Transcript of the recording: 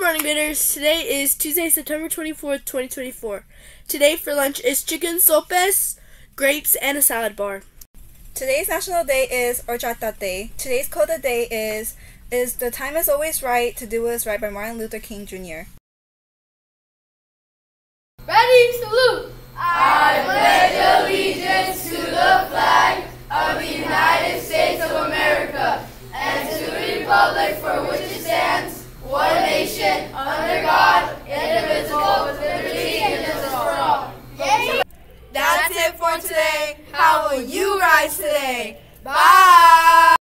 morning, Bitters. Today is Tuesday, September 24th, 2024. Today for lunch is chicken sopes, grapes, and a salad bar. Today's national day is Horchata Day. Today's quote of the day is "The time is always right to do what is right" by Martin Luther King Jr. Ready, salute! I pledge allegiance to the flag of the United States of America and to the republic for which it stands, one nation, under God, indivisible, with liberty and justice for all. That's it for today. How will you rise today? Bye!